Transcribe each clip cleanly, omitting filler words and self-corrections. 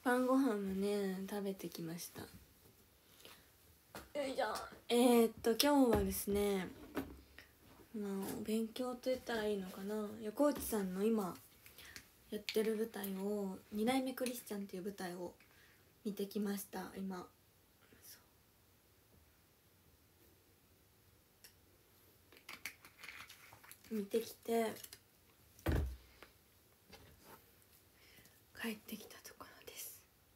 晩ご飯もね食べてきました。よいしょ。今日はですね、勉強と言ったらいいのかな、横内さんの今やってる舞台を「二代目クリスチャン」っていう舞台を見てきました。今見てきて帰ってきたところです。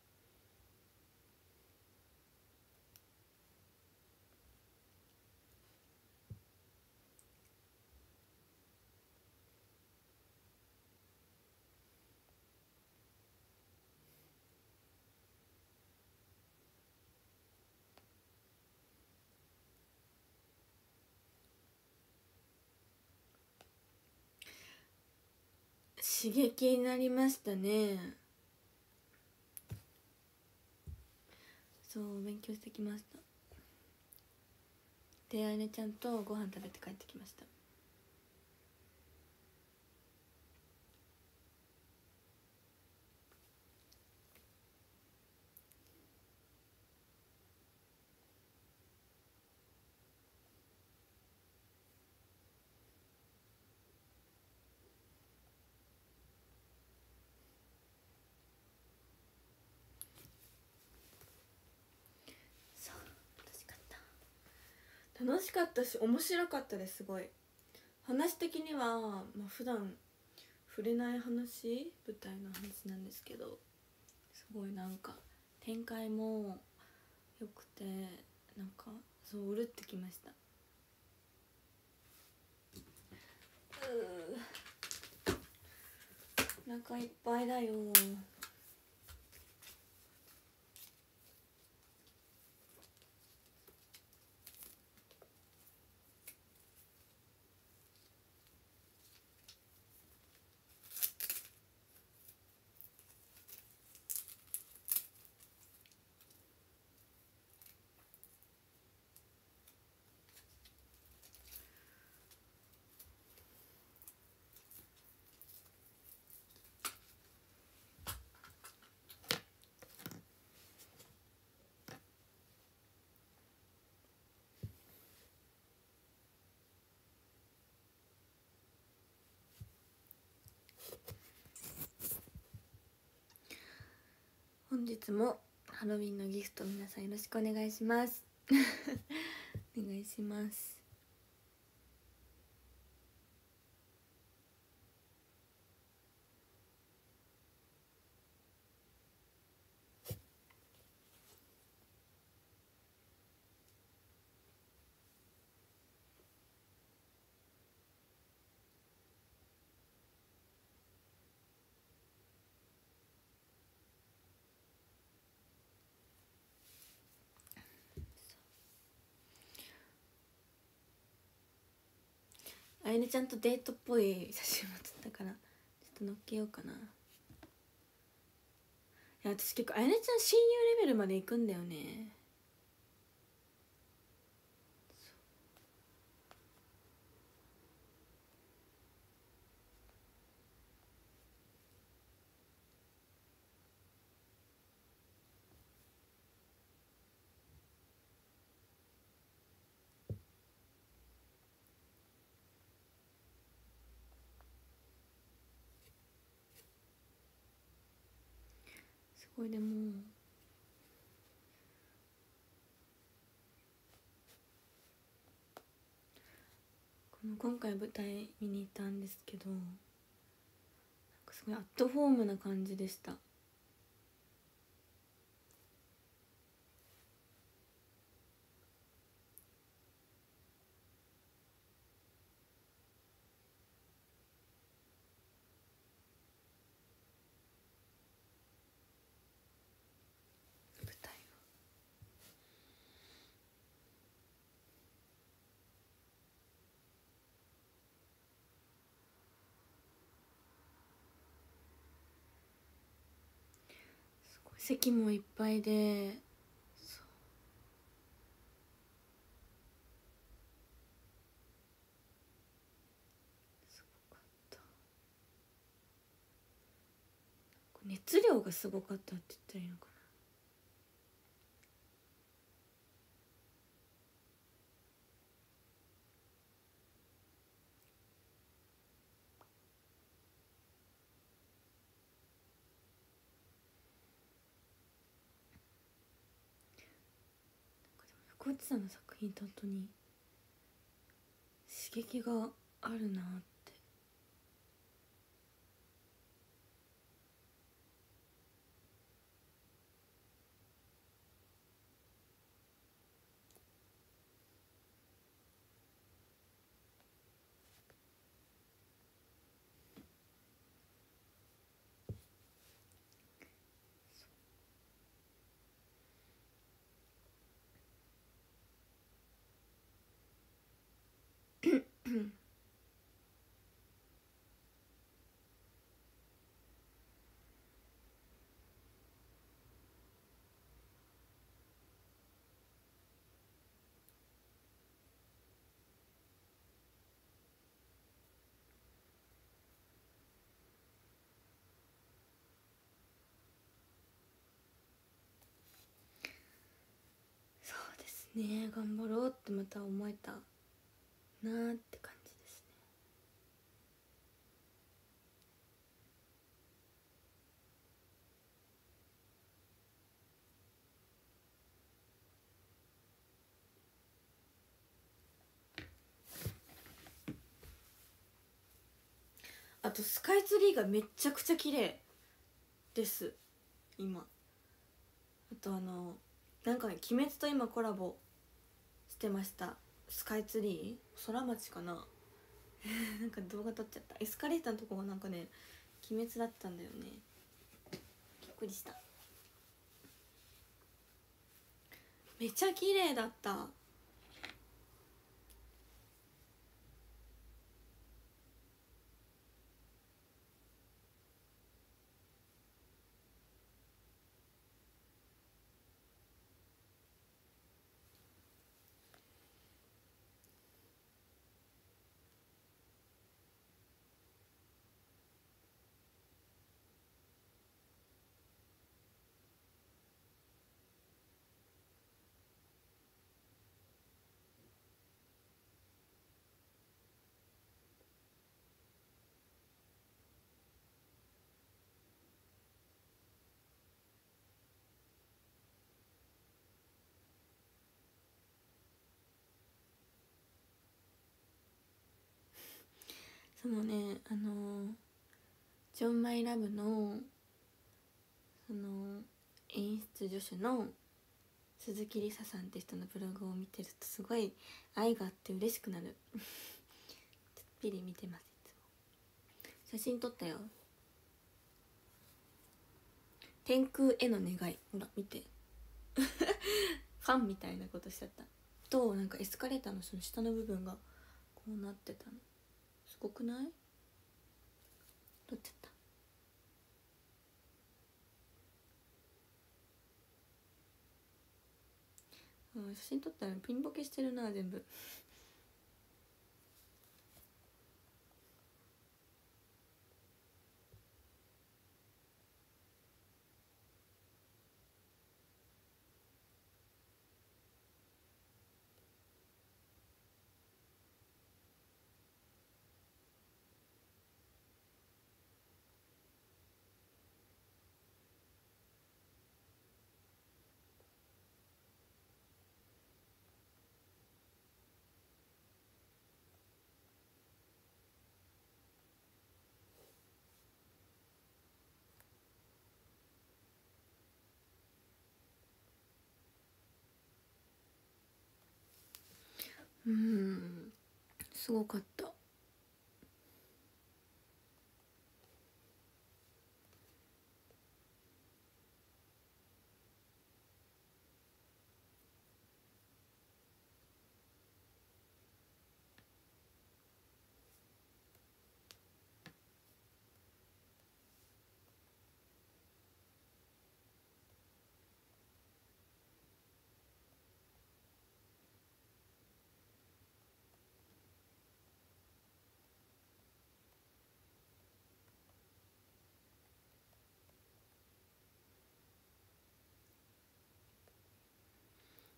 刺激になりましたね。そう勉強してきました。であやねちゃんとご飯食べて帰ってきました。楽しかったし面白かったです。すごい話的には、普段触れない話、舞台の話なんですけど、すごいなんか展開も良くて、なんかそううるってきました。お腹いっぱいだよ。本日もハロウィンのギフト皆さんよろしくお願いしますお願いします。あやねちゃんとデートっぽい写真も撮ったからちょっと載っけようかな。いや私結構あやねちゃん親友レベルまで行くんだよね。すごい。でも今回舞台見に行ったんですけど、なんかすごいアットホームな感じでした。舞台はすごい席もいっぱいで、すごかった。 熱量がすごかったって言ったらいいのかな。横内さんの作品って本当に刺激があるなって。そうですね、頑張ろうってまた思えたなーって感じですね。あとスカイツリーがめっちゃくちゃ綺麗です今。あとなんかね、鬼滅と今コラボしてました。スカイツリー空町かななんか動画撮っちゃった。エスカレーターのとこがなんかね鬼滅だったんだよね。びっくりした。めちゃ綺麗だった。そのねジョン・マイ・ラブのその演出助手の鈴木梨沙さんって人のブログを見てるとすごい愛があって嬉しくなるちょっぴり見てます。いつも写真撮ったよ。天空への願い、ほら見てファンみたいなことしちゃった。となんかエスカレーターのその下の部分がこうなってたのすごくない？撮っちゃった。写真撮ったらピンボケしてるな全部。すごかった。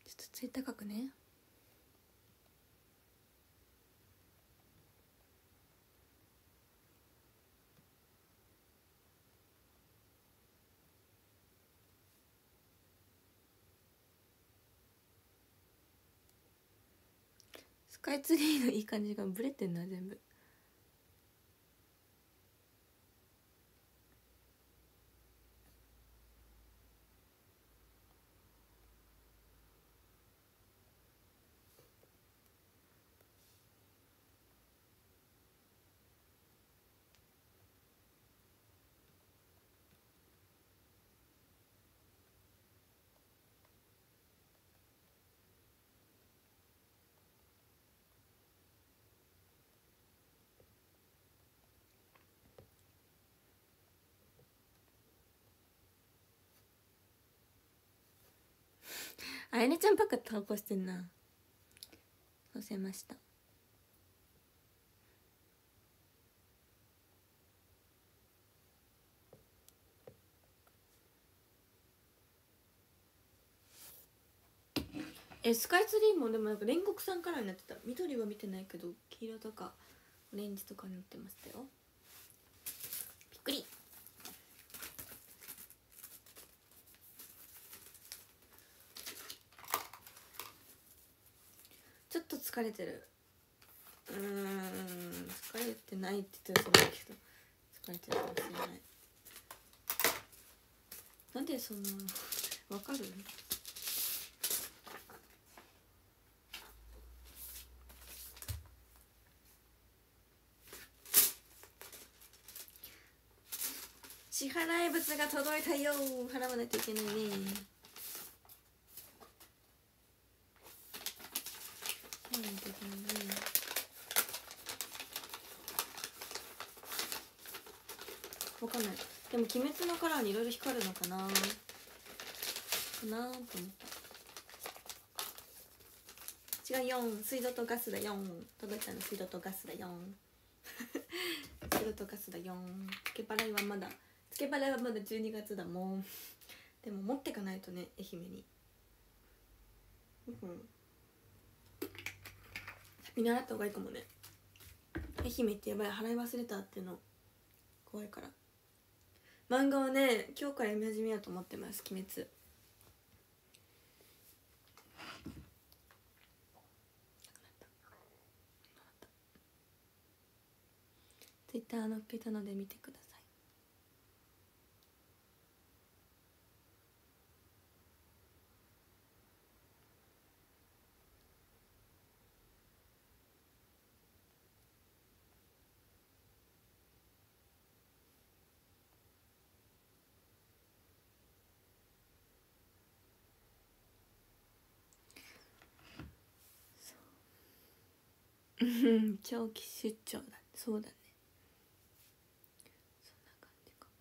ちょっとツイッター書くね。スカイツリーのいい感じがブレてんな全部。あやねちゃんばっか投稿してんな。載せました。スカイツリーもでもなんか煉獄さんからになってた。緑は見てないけど黄色とかオレンジとかになってましたよ。びっくり。ちょっと疲れてる。疲れてないって言ったらそうだけど疲れてるかもしれない。なんでそんなわかる？支払い物が届いたよ。払わないといけないね。わかんない。でも鬼滅のカラーにいろいろ光るのかなと思った。違うよん。水道とガスだよん。届いたの水道とガスだよん。水道とガスだよん。付け払いはまだ12月だもん。でも持ってかないとね、愛媛に。見習った方がいいかもね。愛媛ってやばい、払い忘れたっていうの怖いから。漫画はね、今日から読み始めようと思ってます。鬼滅。ツイッター載っけたので見てください。長期出張だ。そうだね。そんな感じか。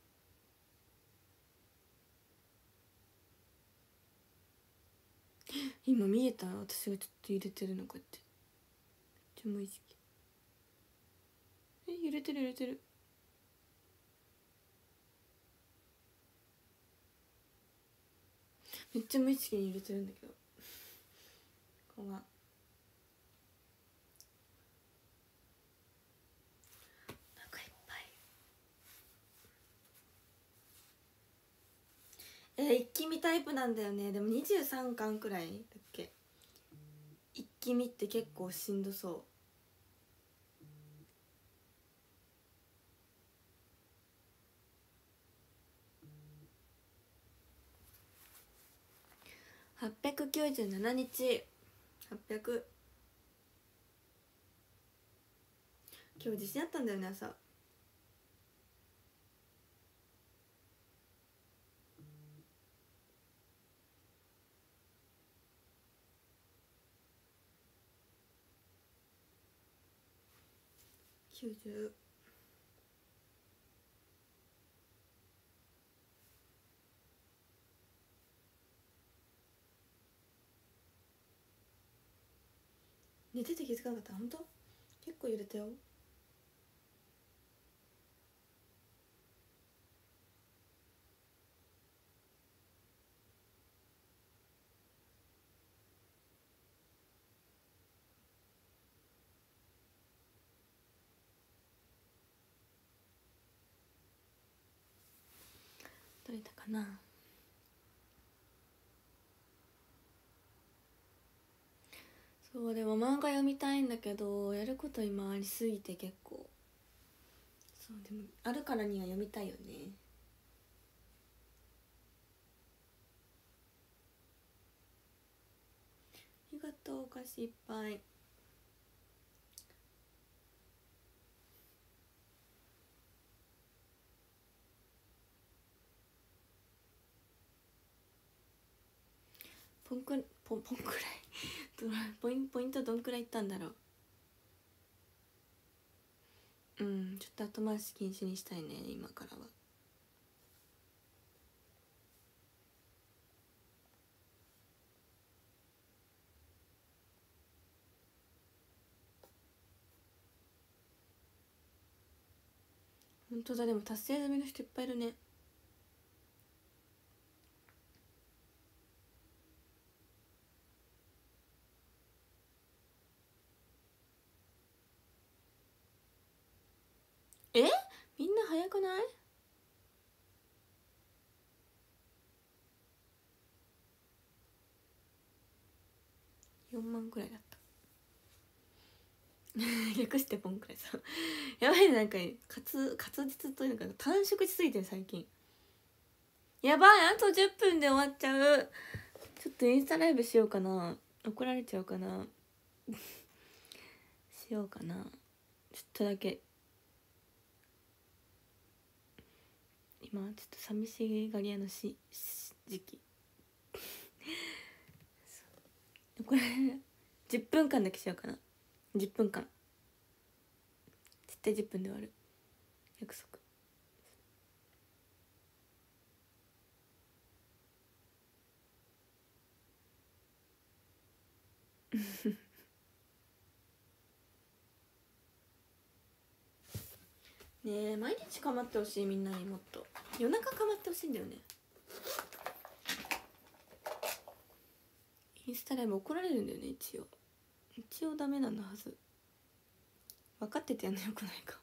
今見えた？私がちょっと揺れてるのかって。めっちゃ無意識。揺れてる揺れてる。めっちゃ無意識に揺れてるんだけど。怖っ。一気見タイプなんだよね。でも23巻くらいだっけ。一気見って結構しんどそう。897日。800。今日地震あったんだよね、朝。90。寝てて気づかなかった。本当？結構揺れたよ。 取れたかな。そうでも漫画読みたいんだけどやること今ありすぎて結構。そうでもあるからには読みたいよね。ありがとう。お菓子いっぱい。ポンくらいポイントどんくらいいったんだろう。うんちょっと後回し禁止にしたいね今からは。本当だ。でも達成済みの人いっぱいいるね。えみんな早くない？4万くらいだった略してポンくらいさやばいね。なんか滑舌というか短縮しすぎてる最近。やばい。あと10分で終わっちゃう。ちょっとインスタライブしようかな。怒られちゃうかなしようかな。ちょっとだけ今ちょっと寂しがり屋の時期これ10分間だけしようかな。10分間絶対10分で終わる約束ねえ毎日構ってほしい。みんなにもっと夜中構ってほしいんだよね。インスタライブ怒られるんだよね。一応ダメなんだはず。分かっててやんのよくないか。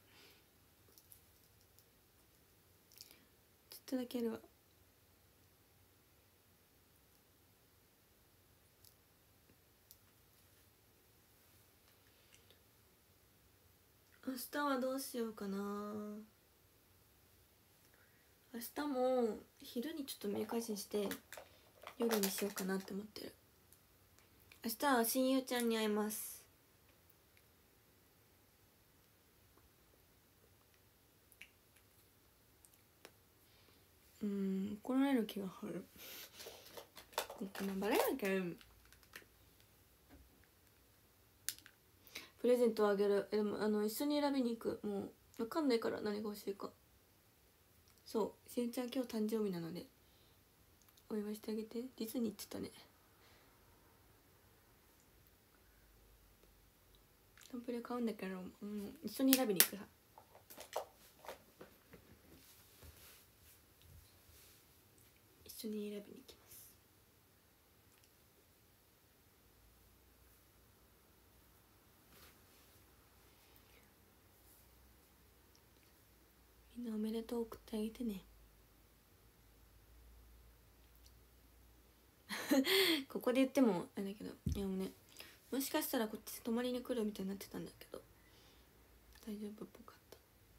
ちょっとだけやるわ。明日はどうしようかな。明日も昼にちょっと見返しにして夜にしようかなって思ってる。明日は親友ちゃんに会います。怒られる気がする。バレなきゃプレゼントをあげる。でも一緒に選びに行く。もう分かんないから何が欲しいか。そうしんちゃん今日誕生日なのでお祝いしてあげて。ディズニーって言ったね。タンプレ買うんだけど、一緒に選びに行くさ。一緒に選びに行きます。みんなおめでとう送ってあげてねここで言ってもあれだけど、いやもうね、もしかしたらこっち泊まりに来るみたいになってたんだけど大丈夫っぽかった。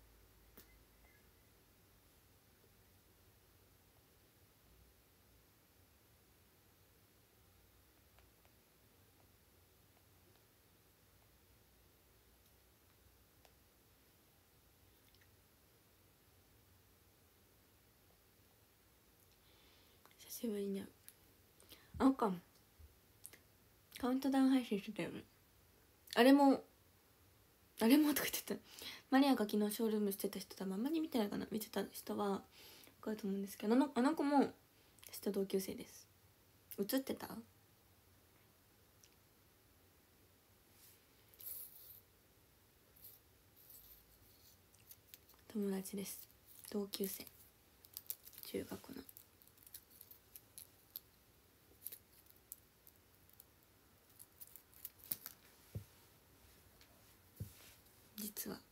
久しぶりに会う。カウントダウン配信してたよね。あれもとか言ってた。マリアが昨日ショールームしてた人、多分あんまり見てないかな。見てた人は分かると思うんですけど、あの子も私と同級生です。映ってた？友達です。同級生、中学の。実は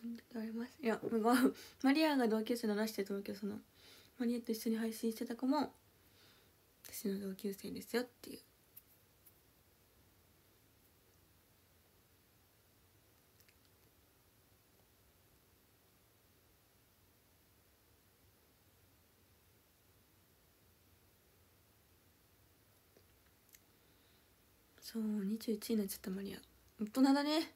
とあります。いやマリアが同級生の話してた時はそのマリアと一緒に配信してた子も私の同級生ですよっていう。そう21になっちゃったマリア大人だね。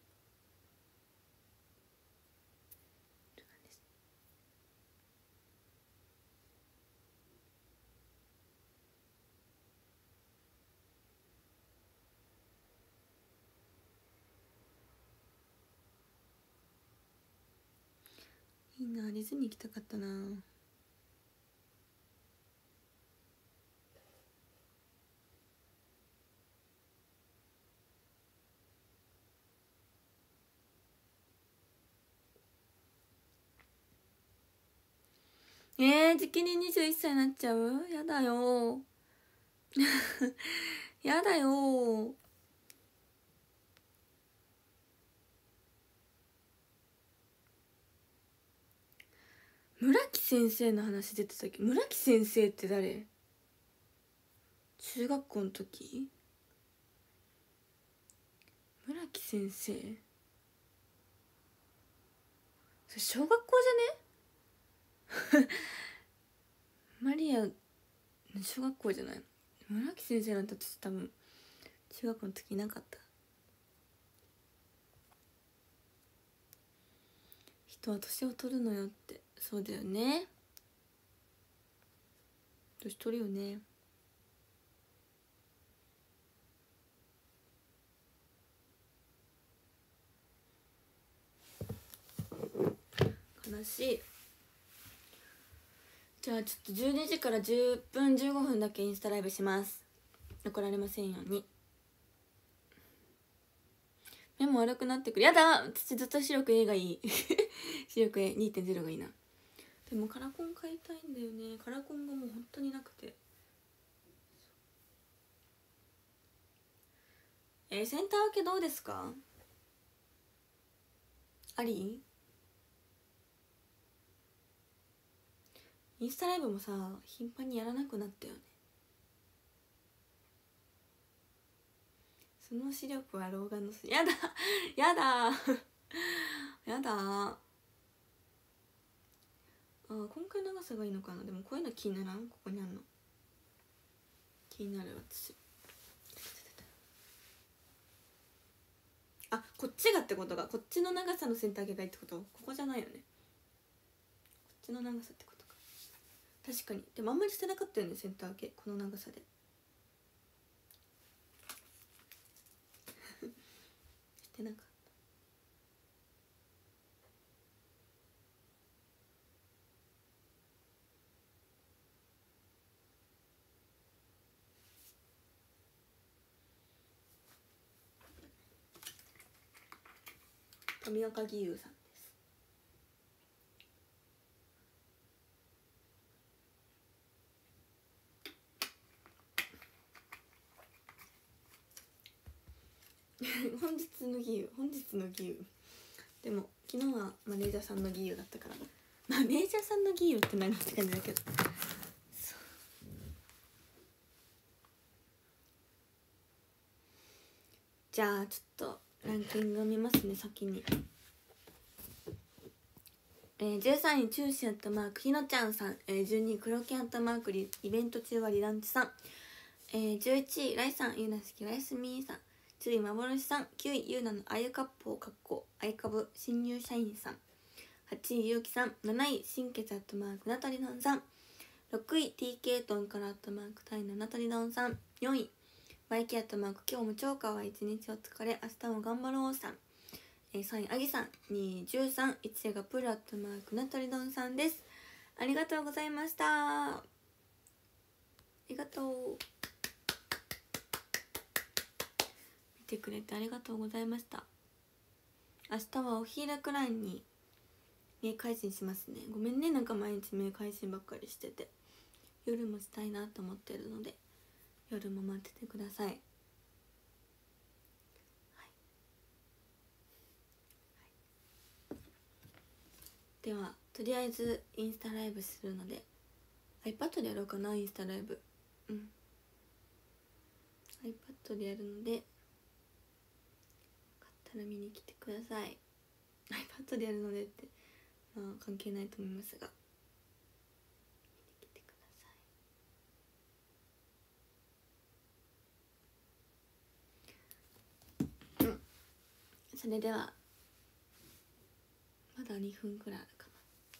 いいな、ディズニー行きたかったな。時期に21歳になっちゃう？やだよやだよ。村木先生の話出てたっけ？村木先生って誰？中学校の時？村木先生それ小学校じゃねマリア小学校じゃない？村木先生なんて私多分中学校の時いなかった。人は年を取るのよって。そうだよね、年取るよね。悲しい。じゃあちょっと12時から10分15分だけインスタライブします。怒られませんように。目も悪くなってくる。やだ、私ずっと視力 A がいい視力 A2.0 がいいな。でもカラコン買いたいんだよね。カラコンがもう本当になくて。センター分けどうですか？あり？インスタライブもさ頻繁にやらなくなったよね。その視力は老眼のやだやだやだ。あ、今回長さがいいのかな。でもこういうの気にならん？ここにあんの気になる。私あ、こっちがってことが、こっちの長さのセンター分けがいいってこと？ここじゃないよね。こっちの長さってことか。確かに。でもあんまりしてなかったよね、センター分けこの長さでしてなかった。富岡義勇さんです。本日の義勇でも昨日はマネージャーさんの義勇だったから、マネージャーさんの義勇って何って感じだけど、じゃあちょっとランキングを見ますね先に。13位チューシーアットマークひのちゃんさん、12位黒木アットマークイベント中はリランチさん、11位ライさんゆうなすきライスミーさん、10位幻さん、9位ゆうなのあゆかっぽうかっこあいかぶ新入社員さん、8位ゆうきさん、7位新血アットマークナタリドンさん、6位 TK トンからアットマークタイのナタリドンさん、4位バイキアットマーク今日も超かわいい一日お疲れ明日も頑張ろうさん、3位あぎさん、2位13、1位がプルアットマークナタリドンさんです。ありがとうございました。ありがとう、見てくれてありがとうございました。明日はお昼くらいに名配信しますね。ごめんね、なんか毎日名配信ばっかりしてて。夜もしたいなと思ってるので夜も待っててください。 ではとりあえずインスタライブするので iPad でやろうかな。インスタライブiPad でやるので、よかったら見に来てください。 iPad でやるのでってまあ関係ないと思いますが、見に来てください。それではまだ2分くらいあるか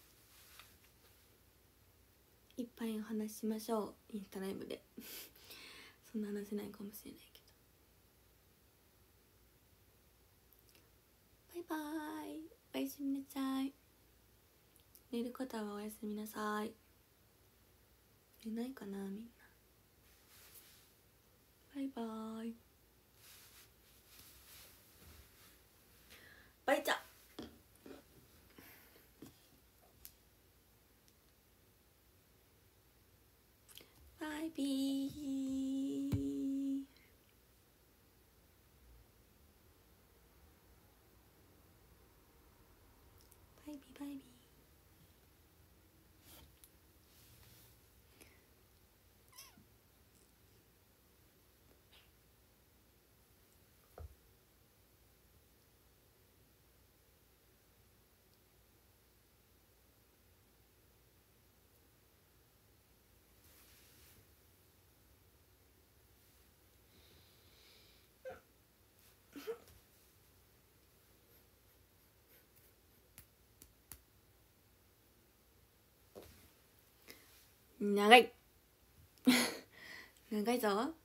な。いっぱいお話ししましょう、インスタライブでそんな話せないかもしれないけど。バイバーイ、おやすみなさい。寝る方はおやすみなさい。寝ないかなみんな。バイバーイ。バイチャ。バイビー。バイビーバイビー。長い長いぞ。